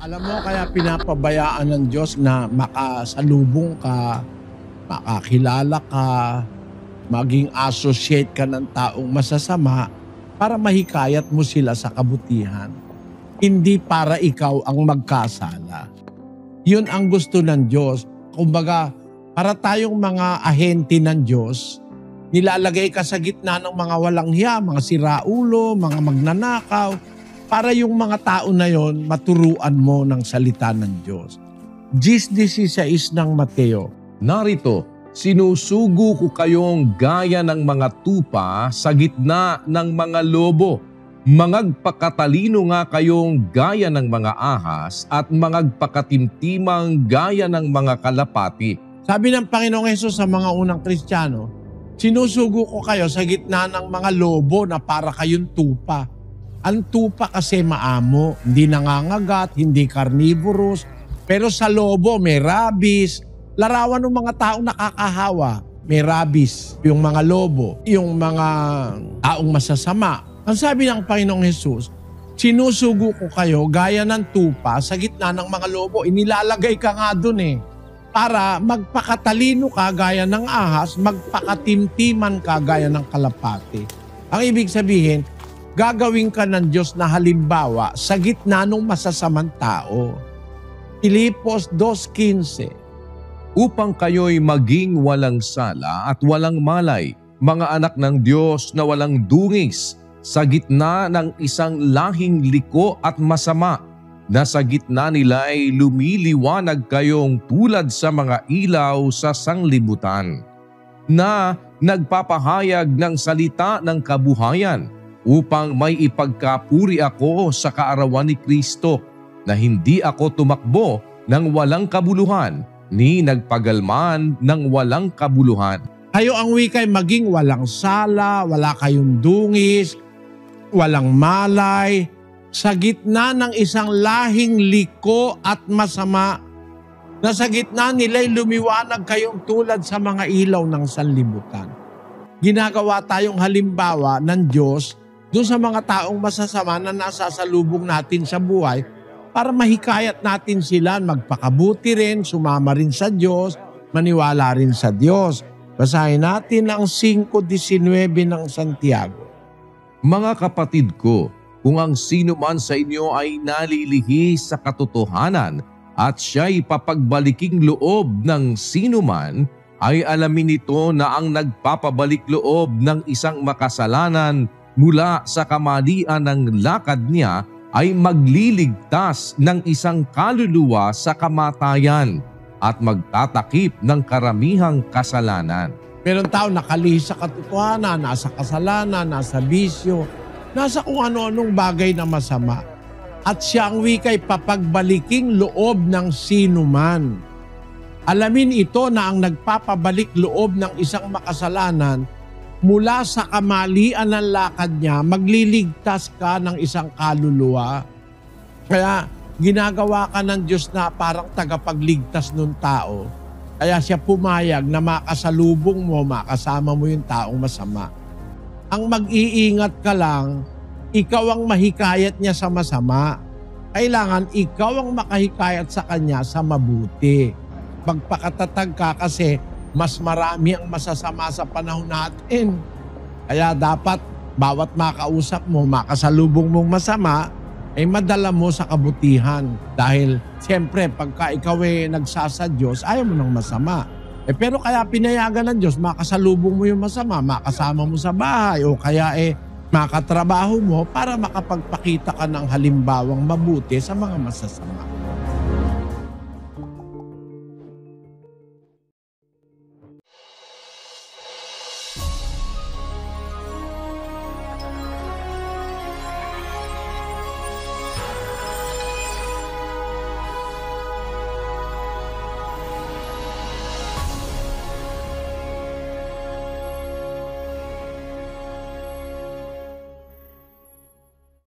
Alam mo kaya pinapabayaan ng Diyos na makasalubong ka, makakilala ka, maging associate ka ng taong masasama para mahikayat mo sila sa kabutihan. Hindi para ikaw ang magkasala. Yun ang gusto ng Diyos. Kumbaga, para tayong mga ahente ng Diyos, nilalagay ka sa gitna ng mga walang hiya, mga siraulo, mga magnanakaw, para yung mga tao na yon maturuan mo ng salita ng Diyos. 10:16 ng Mateo. Narito, sinusugo ko kayong gaya ng mga tupa sa gitna ng mga lobo. Mangagpakatalino nga kayong gaya ng mga ahas at mangagpakatimtimang gaya ng mga kalapati. Sabi ng Panginoong Hesus sa mga unang Kristiyano, sinusugo ko kayo sa gitna ng mga lobo na para kayong tupa. Ang tupa kasi maamo, hindi nangangagat, hindi carnivorous, pero sa lobo may rabies. Larawan ng mga taong nakakahawa, may rabies. Yung mga lobo, yung mga taong masasama. Ang sabi ng Panginoong Hesus, sinusugo ko kayo gaya ng tupa sa gitna ng mga lobo. Inilalagay ka nga dun para magpakatalino ka gaya ng ahas, magpakatimtiman ka gaya ng kalapati. Ang ibig sabihin, gagawin ka ng Diyos na halimbawa sa gitna ng masasamang tao. Filipos 2:15. Upang kayo'y maging walang sala at walang malay, mga anak ng Diyos na walang dungis, sa gitna ng isang lahing liko at masama, na sa gitna nila ay lumiliwanag kayong tulad sa mga ilaw sa sanglibutan, na nagpapahayag ng salita ng kabuhayan, upang may ipagkapuri ako sa kaarawan ni Kristo, na hindi ako tumakbo ng walang kabuluhan, ni nagpagalman ng walang kabuluhan. Kayo ang wikay maging walang sala, wala kayong dungis, walang malay, sa gitna ng isang lahing liko at masama, na sa gitna nila'y lumiwanag kayong tulad sa mga ilaw ng sanlibutan. Ginagawa tayong halimbawa ng Diyos doon sa mga taong masasama na nasasalubong natin sa buhay para mahikayat natin sila magpakabuti rin, sumama rin sa Diyos, maniwala rin sa Diyos. Basahin natin ang 5:19 ng Santiago. Mga kapatid ko, kung ang sino man sa inyo ay nalilihis sa katotohanan at siya'y papagbaliking loob ng sino man, ay alamin nito na ang nagpapabalik loob ng isang makasalanan mula sa kamalian ng lakad niya ay magliligtas ng isang kaluluwa sa kamatayan at magtatakip ng karamihang kasalanan. Meron tao nakalihis sa katotohanan, nasa kasalanan, nasa bisyo, nasa kung ano-anong bagay na masama. At siya ang wikay papagbaliking loob ng sino man. Alamin ito na ang nagpapabalik loob ng isang makasalanan mula sa kamalian ng lakad niya, magliligtas ka ng isang kaluluwa. Kaya ginagawa ka ng Diyos na parang tagapagligtas ng tao. Kaya siya pumayag na makasalubong mo, makasama mo yung taong masama. Ang mag-iingat ka lang, ikaw ang mahikayat niya sa masama. Kailangan ikaw ang makahikayat sa kanya sa mabuti. Magpakatatag ka kasi mas marami ang masasama sa panahon natin. Kaya dapat bawat makausap mo, makasalubong mong masama, ay madala mo sa kabutihan. Dahil siyempre pagka ikaw nagsasadyos, ayaw mo ng masama. Pero kaya pinayagan ng Diyos, makasalubong mo yung masama, makasama mo sa bahay o kaya makatrabaho mo para makapagpakita ka ng halimbawang mabuti sa mga masasama.